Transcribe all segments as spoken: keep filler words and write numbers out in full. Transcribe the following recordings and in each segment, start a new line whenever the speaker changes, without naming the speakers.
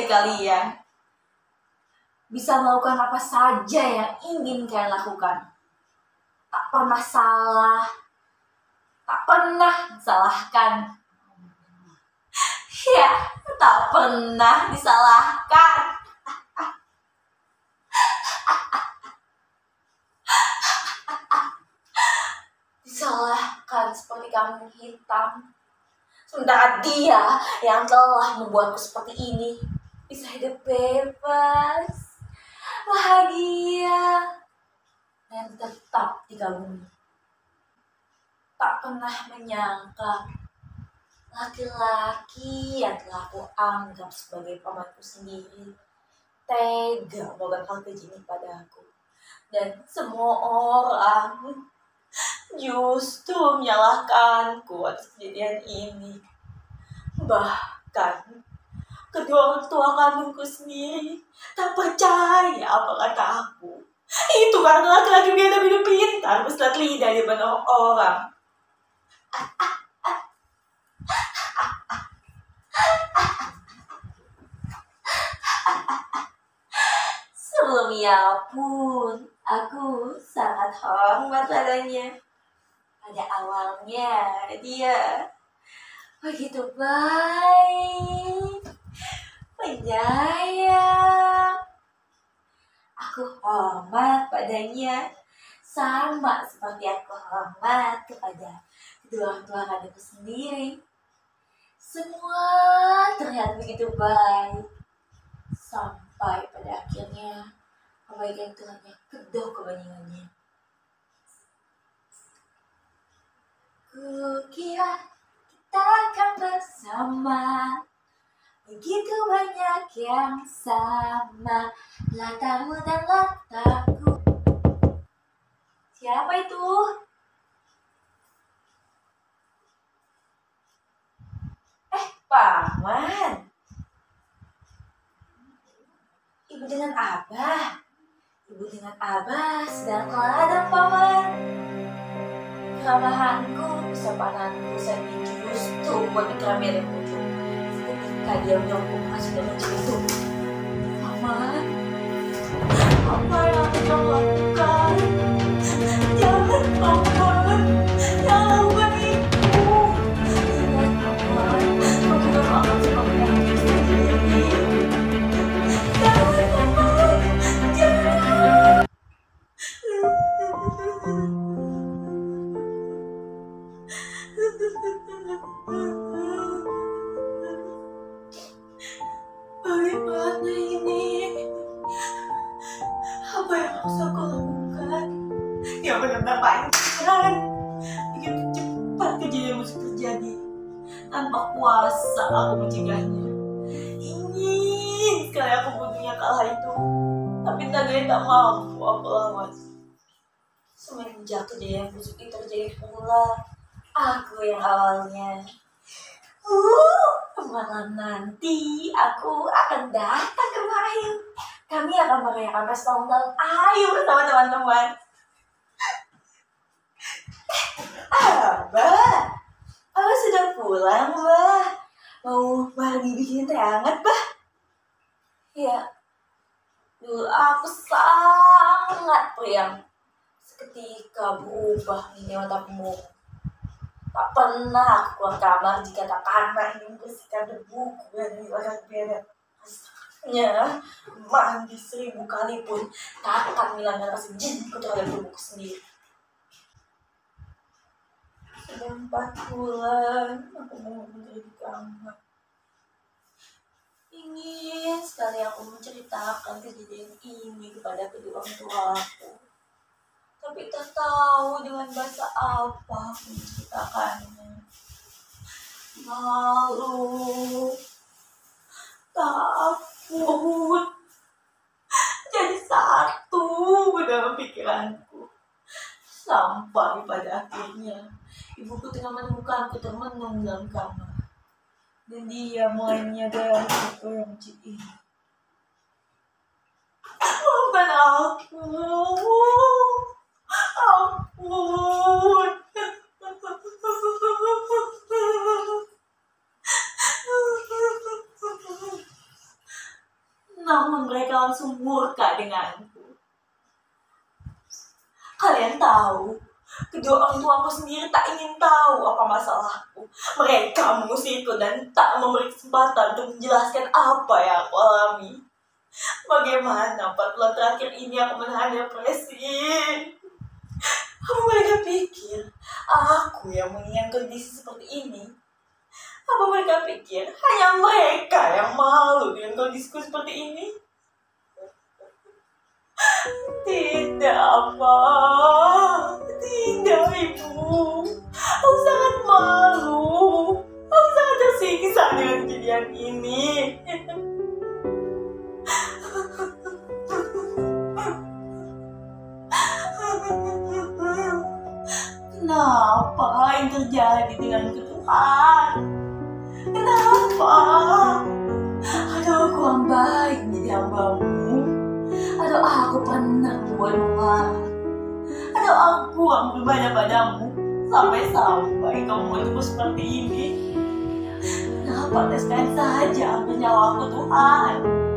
dari kalian. Bisa melakukan apa saja yang ingin kalian lakukan. Tak pernah salah, tak pernah disalahkan. Ya, tak pernah disalahkan. Disalahkan seperti kambing hitam. Sementara dia yang telah membuatku seperti ini bisa hidup bebas, bahagia, dan tetap dikagumi. Tak pernah menyangka laki-laki yang telah aku anggap sebagai pamanku sendiri tega melakukan hal keji ini padaku. Dan semua orang justru menyalahkanku atas kejadian ini. Bahkan kedua orang tua kandungku sendiri tak percaya apa kata aku. Itu karena laki-laki biadab hidup pintar bersilat lidah di depan orang. Sebelumnya pun aku sangat hormat padanya. Pada awalnya dia begitu baik, penyayang. Aku hormat padanya sama seperti aku hormat kepada kedua orang tua kandungku sendiri. Semua terlihat begitu baik sampai pada akhirnya kebaikan itu hanya kedua kebandingannya. Kukira kita akan bersama, begitu banyak yang sama, latarmu dan latarku. Siapa itu? Eh, Paman. Ibu dengan Abah. Ibu dengan Abah sedang keladang, Paman. Keramahanku, kesopananku saat ini justru buat keramaian yang muncul. Ketika dia menyokongku sudah mencelutup. Paman, apa yang aku lakukan? Jangan, Paman, jangan lakukan itu. Ingat, Paman, aku gak akan seperti yang terjadi. Jangan, Paman, jangan. Bagaimana ini? Apa yang harus aku lakukan? Ya benar-benar panjang. Begitu cepat kejadian musik terjadi. Tanpa kuasa aku mencegahnya. Ingin sekali aku butuhnya kalah itu. Tapi naganya tak mampu aku lawan. Semenjak kejadian musik itu terjadi pula, aku yang awalnya Uh, malam nanti aku akan datang ke rumah Ayu. Kami akan merayakan pesta ulang tahun Ayu bersama teman-teman. Abah, Abah sudah pulang, Bah. Mau Barbie bikin teh hangat, Bah? Ya, dulu aku sangat priang. Seketika berubah ini matamu. Tak pernah aku keluar kamar jika tak karena ingin membersihkan debu dari orang beda. Rasanya mandi seribu kali pun tak akan menghilangkan rasa jijikku terhadap tubuhku sendiri. Sudah empat bulan aku mau menjadi di kamar. Ingin sekali aku menceritakan kejadian ini kepada kedua orang tua aku. Tapi tak tahu dengan bahasa apa aku menceritakannya. Malu, takut, jadi satu dalam pikiranku. Sampai pada akhirnya ibuku tengah menemukanku termenung dalam kamar. Dan dia mulai menyadari aku yang kecil ini. Bukan aku. Ampun. namun mereka langsung murka denganku. Kalian tahu, kedua orang tuaku sendiri tak ingin tahu apa masalahku. Mereka mengusirku dan tak memberi kesempatan untuk menjelaskan apa yang aku alami. Bagaimana empat bulan terakhir ini aku menahan depresi? Apa mereka pikir aku yang menginginkan kondisi seperti ini? Apa mereka pikir hanya mereka yang malu dengan kondisiku seperti ini? Tidak, Pak. Tidak, Ibu. Aku sangat malu. Aku sangat tersiksa dengan kejadian ini. Kenapa yang terjadi denganku, Tuhan? Kenapa? Aduh, aku yang baik menjadi hamba-Mu. Aduh, aku pernah membuatmu marah. Aduh, aku yang beribadah padamu sampai-sampai kamu membuatku seperti ini. Kenapa teskan saja ambil nyawaku, Tuhan?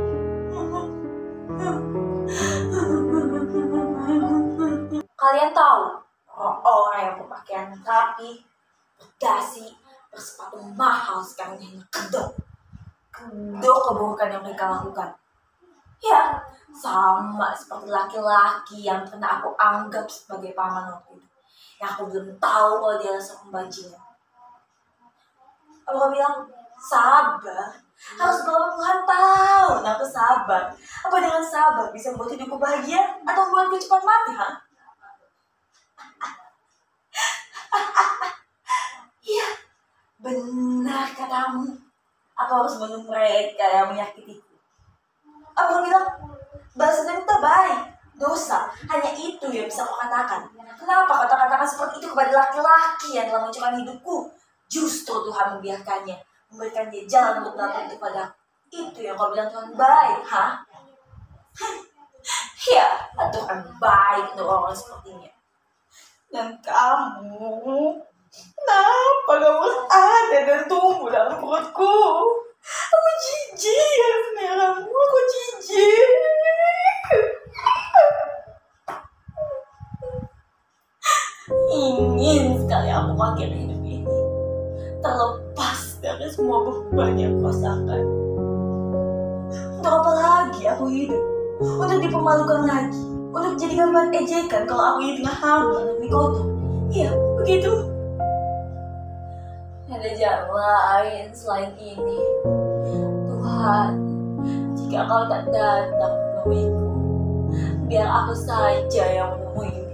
Kalian tahu, orang-orang yang berpakaian rapi, berdasi, bersepatu mahal sekarang hanya kedok. Kedok keburukan yang mereka lakukan. Ya, sama seperti laki-laki yang pernah aku anggap sebagai paman waktu itu. Yang aku belum tahu kalau dia adalah seorang bajingan. Aku bilang, sabar. Harus berapa puluhan tahun aku sabar. Apa dengan sabar bisa membuat hidupku bahagia atau membuatku cepat mati, ha? Iya, benar katamu. Aku harus bunuh mereka yang menyakitiku. Aku bilang, balas dendam itu baik, dosa. Hanya itu yang bisa aku katakan. Kenapa kata-katakan seperti itu kepada laki-laki yang telah mencurahkan hidupku? Justru Tuhan membiarkannya, memberikan dia jalan untuk melakukan itu pada itu yang kau bilang Tuhan baik, ha? Ya, Tuhan baik untuk orang sepertinya. Dan kamu, kenapa kamu ada dan tumbuh dalam perutku? Aku jijik ya sebenarnya, aku jijik. Ingin sekali aku mengakhiri hidup ini, terlepas dari semua beban yang aku rasakan. Untuk apa lagi aku hidup? Untuk dipermalukan lagi? Untuk dijadikan bahan ejekan kalau aku hidup dengan hamil dan dikotor? Iya, begitu. Ada jalan lain selain ini. Tuhan, jika kau tak datang menemuiku, biar aku saja yang menemuimu.